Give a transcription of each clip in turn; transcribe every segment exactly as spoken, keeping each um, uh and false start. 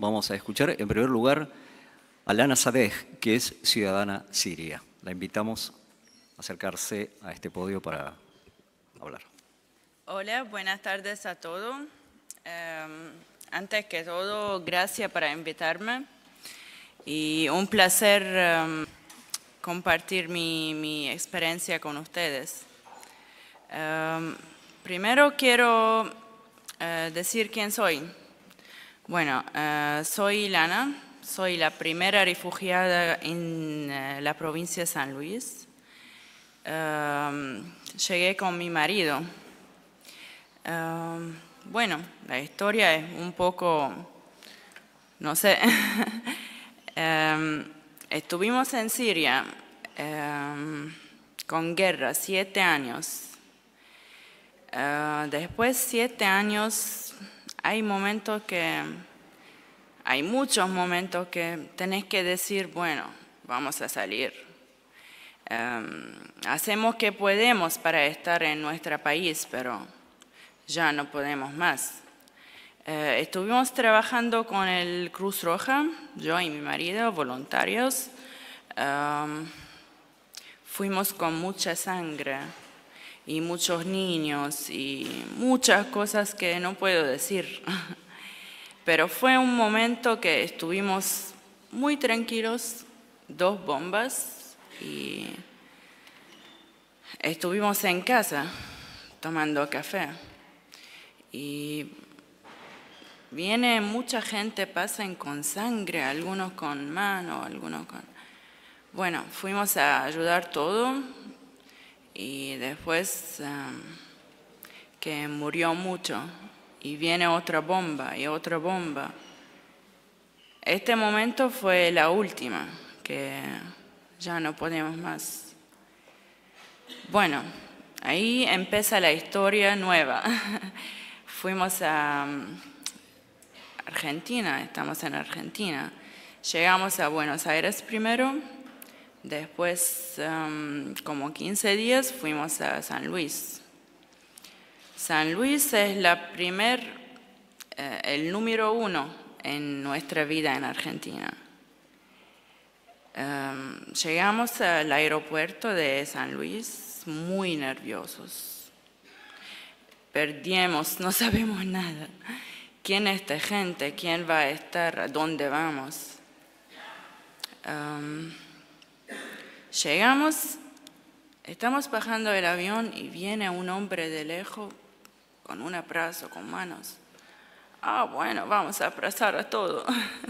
vamos a escuchar en primer lugar a Lana Sadeh, que es ciudadana siria. La invitamos a acercarse a este podio para hablar. Hola, buenas tardes a todos. Um, antes que todo, gracias por invitarme y un placer um, compartir mi, mi experiencia con ustedes. Um, primero quiero uh, decir quién soy. Bueno, uh, soy Lana, soy la primera refugiada en uh, la provincia de San Luis. Uh, llegué con mi marido. Uh, bueno, la historia es un poco, no sé. um, estuvimos en Siria um, con guerra, siete años. Uh, después de siete años, hay momentos que, hay muchos momentos que tenés que decir, bueno, vamos a salir. Um, hacemos que podemos para estar en nuestro país, pero ya no podemos más. Uh, estuvimos trabajando con el Cruz Roja, yo y mi marido, voluntarios. Um, fuimos con mucha sangre y muchos niños y muchas cosas que no puedo decir. Pero fue un momento que estuvimos muy tranquilos, dos bombas, y estuvimos en casa tomando café. Y viene mucha gente, pasan con sangre, algunos con mano, algunos con... Bueno, fuimos a ayudar todo y después um, que murió mucho y viene otra bomba y otra bomba. Este momento fue la última, que ya no podemos más. Bueno, ahí empieza la historia nueva. Fuimos a Argentina, estamos en Argentina. Llegamos a Buenos Aires primero, después, um, como quince días, fuimos a San Luis. San Luis es la primer, eh, el número uno en nuestra vida en Argentina. Um, llegamos al aeropuerto de San Luis muy nerviosos. Perdimos, no sabemos nada. ¿Quién es esta gente? ¿Quién va a estar? ¿A dónde vamos? Um, llegamos, estamos bajando el avión y viene un hombre de lejos con un abrazo, con manos. Ah, bueno, vamos a abrazar a todos.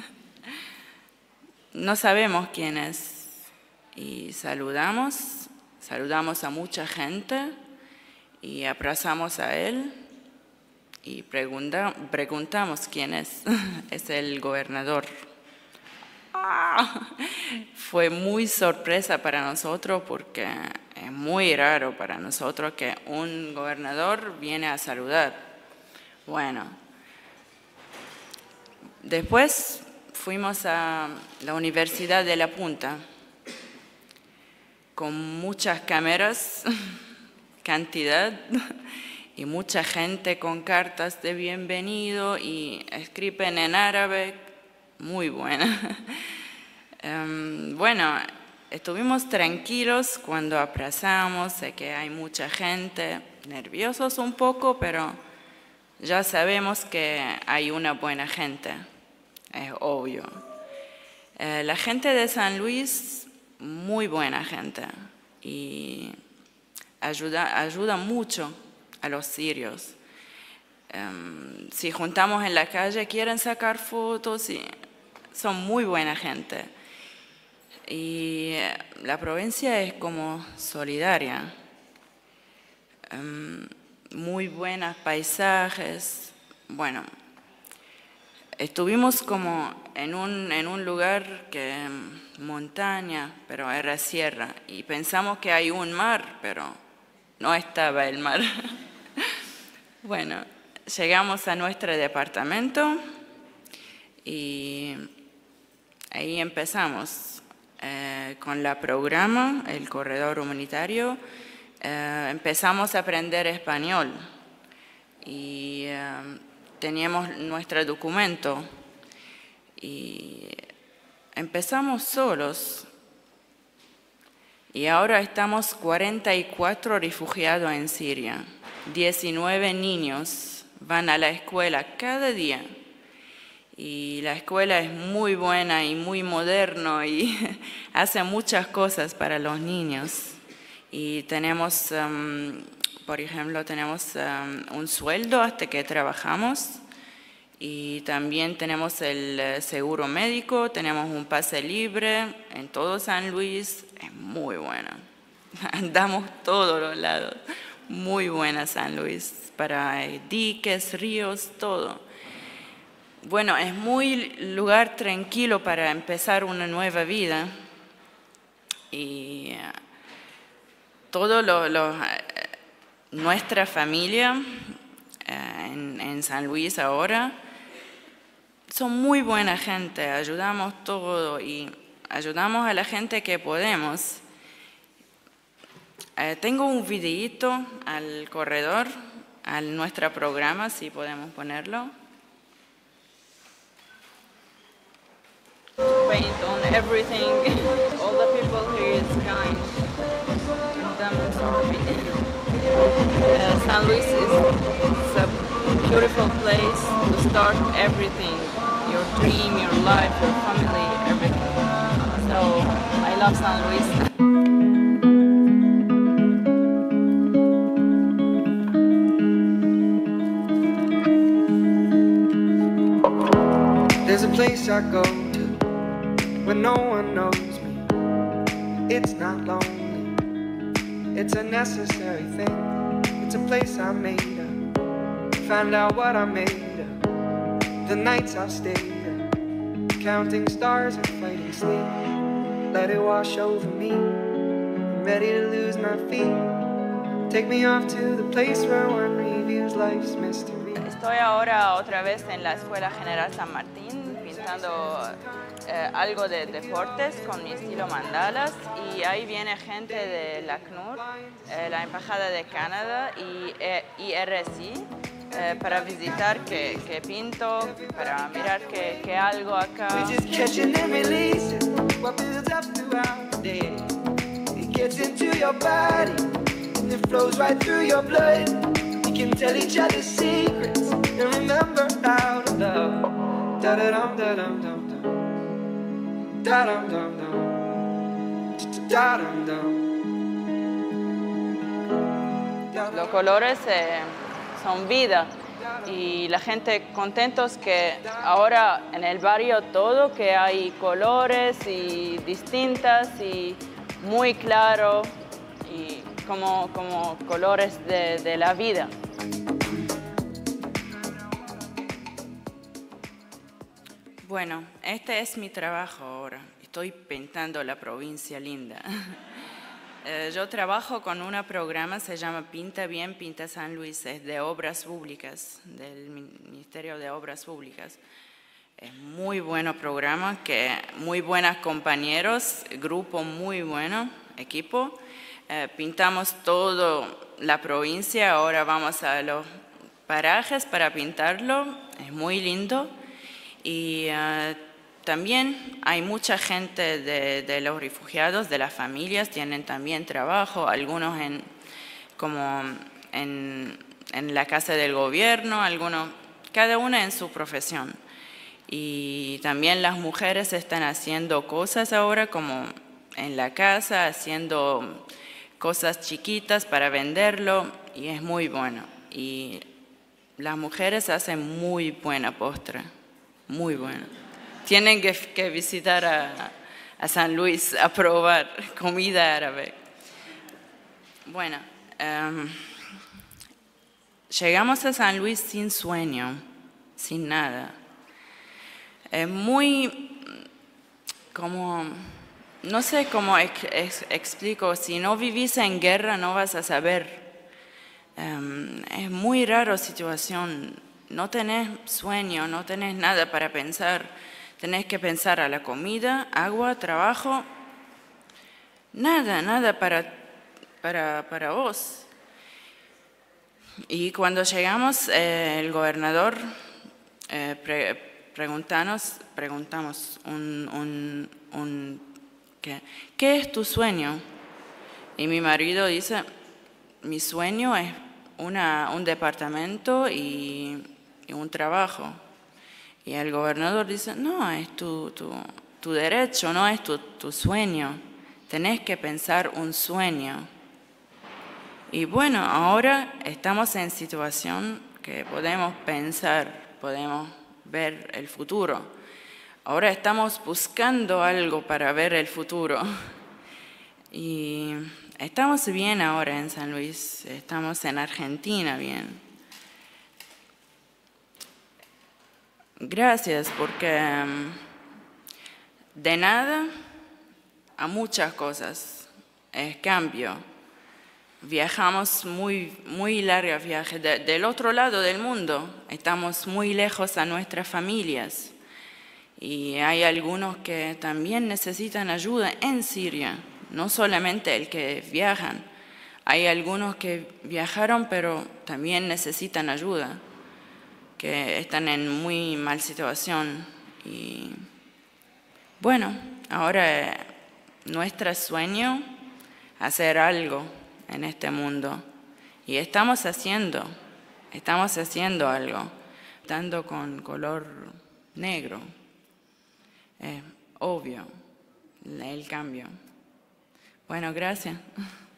No sabemos quién es. Y saludamos, saludamos a mucha gente y abrazamos a él y pregunta, preguntamos quién es. Es el gobernador. Ah, fue muy sorpresa para nosotros porque es muy raro para nosotros que un gobernador viene a saludar. Bueno, después fuimos a la Universidad de La Punta con muchas cámaras, cantidad, y mucha gente con cartas de bienvenido y escriben en árabe, muy buena. Um, bueno, estuvimos tranquilos cuando abrazamos, sé que hay mucha gente, nerviosos un poco, pero ya sabemos que hay una buena gente, es obvio. Eh, la gente de San Luis, muy buena gente y ayuda, ayuda mucho a los sirios. Um, si juntamos en la calle, quieren sacar fotos y son muy buena gente. Y la provincia es como solidaria. Um, muy buenos paisajes. Bueno, estuvimos como en un, en un lugar que montaña, pero era sierra. Y pensamos que hay un mar, pero no estaba el mar. Bueno, llegamos a nuestro departamento y ahí empezamos eh, con el programa, el corredor humanitario. Eh, empezamos a aprender español y eh, teníamos nuestro documento Y empezamos solos y ahora estamos cuarenta y cuatro refugiados en Siria. diecinueve niños van a la escuela cada día. Y la escuela es muy buena y muy moderna y hace muchas cosas para los niños. Y tenemos, um, por ejemplo, tenemos um, un sueldo hasta que trabajamos. Y también tenemos el seguro médico, tenemos un pase libre en todo San Luis. Es muy buena. Andamos todos los lados. Muy buena San Luis, para diques, ríos, todo. Bueno, es muy lugar tranquilo para empezar una nueva vida. Y todo lo, lo, nuestra familia en, en San Luis ahora son muy buena gente, ayudamos todo y ayudamos a la gente que podemos. Eh, tengo un videíto al corredor, a nuestro programa, si podemos ponerlo. Paint on everything. All the people here is kind. Uh, San Luis is, is a beautiful place to start everything. Your dream, your life, your family, everything. So I love San Luis. There's a place I go to when no one knows me. It's not lonely, it's a necessary thing. It's a place I made up, find out what I made of. The nights I've stayed up, counting stars and fighting sleep. Let it wash over me, I'm ready to lose my feet. Take me off to the place where one reviews life's mystery. Estoy ahora otra vez en la Escuela General San Martín, pintando eh, algo de deportes con mi estilo mandalas, y ahí viene gente de la C N U R, eh, la Embajada de Canadá y eh, I R S I eh, para visitar que, que pinto, para mirar que, que algo acá. We can tell each other secrets and remember how to love. Da da dum da dum dum dum. Da dum dum dum. Da dum dum. Los colores eh, son vida y la gente contentos que ahora en el barrio todo que hay colores y distintas y muy claro y como, como colores de, de la vida. Bueno, este es mi trabajo ahora. Estoy pintando la provincia linda. eh, yo trabajo con un programa, se llama Pinta Bien, Pinta San Luis, es de obras públicas, del Ministerio de Obras Públicas. Es muy bueno programa, que muy buenos compañeros, grupo muy bueno, equipo. Eh, pintamos toda la provincia, ahora vamos a los parajes para pintarlo, es muy lindo. Y uh, también hay mucha gente de, de los refugiados, de las familias, tienen también trabajo, algunos en, como en, en la casa del gobierno, algunos, cada una en su profesión. Y también las mujeres están haciendo cosas ahora como en la casa, haciendo cosas chiquitas para venderlo y es muy bueno. Y las mujeres hacen muy buena postre. Muy bueno. Tienen que, que visitar a, a San Luis a probar comida árabe. Bueno, um, llegamos a San Luis sin sueño, sin nada. Es muy, como, no sé cómo ex, ex, explico, si no vivís en guerra no vas a saber. Um, es muy raro situación. No tenés sueño, no tenés nada para pensar. Tenés que pensar a la comida, agua, trabajo. Nada, nada para, para, para vos. Y cuando llegamos, eh, el gobernador eh, pre, preguntanos, preguntamos un, un, un, ¿qué? ¿Qué es tu sueño? Y mi marido dice, mi sueño es una, un departamento y, y un trabajo. Y el gobernador dice, no, es tu, tu, tu derecho, no es tu, tu sueño. Tenés que pensar un sueño. Y bueno, ahora estamos en situación que podemos pensar, podemos ver el futuro. Ahora estamos buscando algo para ver el futuro. Y estamos bien ahora en San Luis, estamos en Argentina bien. Gracias, porque de nada a muchas cosas es cambio. Viajamos muy, muy largos viajes. De, del otro lado del mundo, estamos muy lejos a nuestras familias. Y hay algunos que también necesitan ayuda en Siria, no solamente el que viajan. Hay algunos que viajaron, pero también necesitan ayuda, que están en muy mal situación. Y bueno, ahora nuestro sueño es hacer algo en este mundo. Y estamos haciendo, estamos haciendo algo, dando con color negro. Es obvio el cambio. Bueno, gracias.